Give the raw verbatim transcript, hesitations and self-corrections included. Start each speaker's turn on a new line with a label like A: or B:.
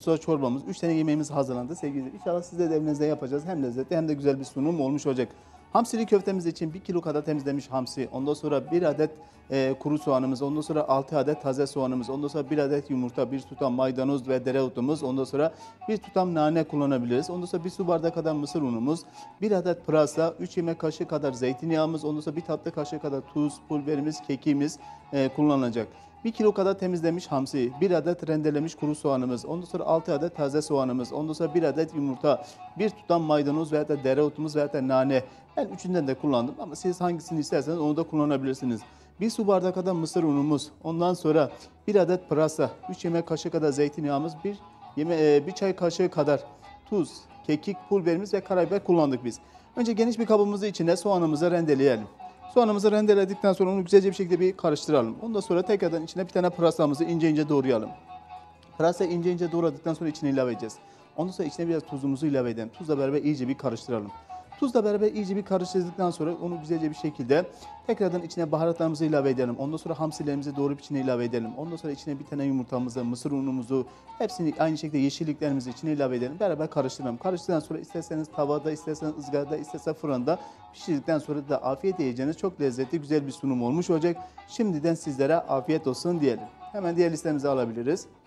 A: Sonra çorbamız, üç tane yemeğimiz hazırlandı sevgili. İnşallah siz de evinizde yapacağız. Hem lezzetli hem de güzel bir sunum olmuş olacak. Hamsili köftemiz için bir kilo kadar temizlemiş hamsi. Ondan sonra bir adet e, kuru soğanımız. Ondan sonra altı adet taze soğanımız. Ondan sonra bir adet yumurta, bir tutam maydanoz ve dereotumuz. Ondan sonra bir tutam nane kullanabiliriz. Ondan sonra bir su bardağı kadar mısır unumuz. Bir adet pırasa, üç yemek kaşığı kadar zeytinyağımız. Ondan sonra bir tatlı kaşığı kadar tuz, pul biberimiz, kekimiz e, kullanılacak. bir kilo kadar temizlemiş hamsi, bir adet rendelemiş kuru soğanımız, ondan sonra altı adet taze soğanımız, ondan sonra bir adet yumurta, bir tutam maydanoz veya da dereotumuz veya da nane. Ben üçünden de kullandım ama siz hangisini isterseniz onu da kullanabilirsiniz. Bir su bardağı kadar mısır unumuz, ondan sonra bir adet pırasa, üç yemek kaşığı kadar zeytinyağımız, bir, yeme bir çay kaşığı kadar tuz, kekik, pul biberimiz ve karabiber kullandık biz. Önce geniş bir kabımızın içine soğanımızı rendeleyelim. Soğanımızı rendeledikten sonra onu güzelce bir şekilde bir karıştıralım. Ondan sonra tekrardan içine bir tane pırasamızı ince ince doğrayalım. Pırasayı ince ince doğradıktan sonra içine ilave edeceğiz. Ondan sonra içine biraz tuzumuzu ilave edelim. Tuzla beraber iyice bir karıştıralım. Tuzla beraber iyice bir karıştırdıktan sonra onu güzelce bir şekilde tekrardan içine baharatlarımızı ilave edelim. Ondan sonra hamsilerimizi doğrayıp içine ilave edelim. Ondan sonra içine bir tane yumurtamızı, mısır unumuzu, hepsini aynı şekilde yeşilliklerimizi içine ilave edelim. Beraber karıştıralım. Karıştıktan sonra isterseniz tavada, isterseniz ızgarada, isterseniz fırında pişirdikten sonra da afiyet yiyeceğiniz çok lezzetli, güzel bir sunum olmuş olacak. Şimdiden sizlere afiyet olsun diyelim. Hemen diğer listemizi alabiliriz.